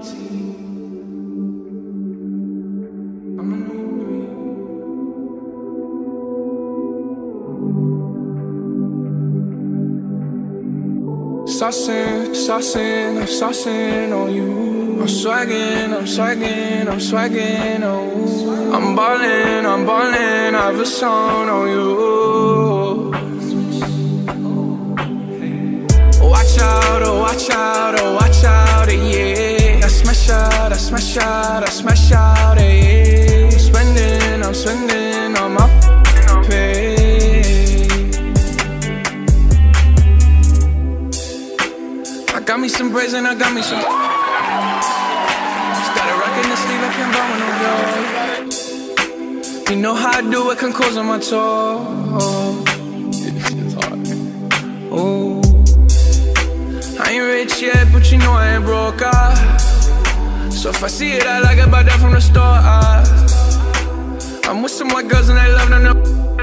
Saucing, I'm saucing on you. I'm swagging, oh. I'm ballin', I have a song on you. Watch out, oh, watch out, oh, watch out, yeah. I smash out, yeah. I'm spending on my pay. I got me some braids and I got me some. Just got a rock in the sleeve, I can't buy no joy. You know how I do it, can close on my toe. This is hard. Oh, I ain't rich yet, but you know I ain't broke. So if I see it, I like it, buy that from the store. I'm with some white girls and they love them,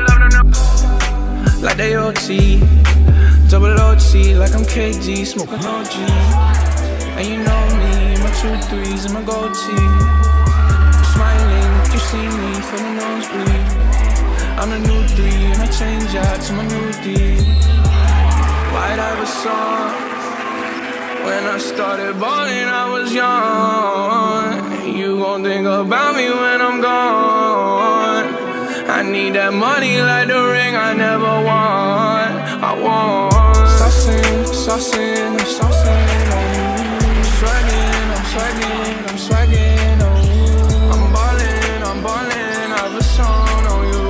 like they OT. Double OT, like I'm KG, smoking OG. And you know me, my 2-3s and my gold tee. I'm smiling, you see me from the nosebleed. I'm the new 3 and I change out to my new D. White Iverson. When I started balling, I was young. You gon' think about me when I'm gone. I need that money like the ring I never won. I want saucing, I'm saucing on you. I'm swagging, oh. I'm ballin', I have a song on you.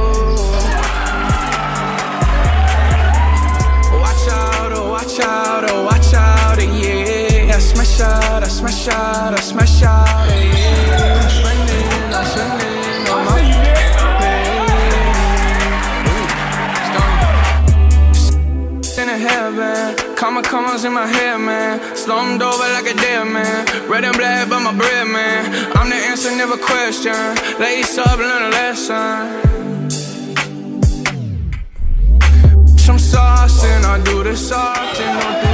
Watch out, oh, watch out, yeah. I smash out, yeah. I'm spending on my hairband, commas in my head, man. Slumped over like a dead man. Red and black, but my bread, man. I'm the answer, never question. Lace up, learn a lesson. Some sauce, and I do this often.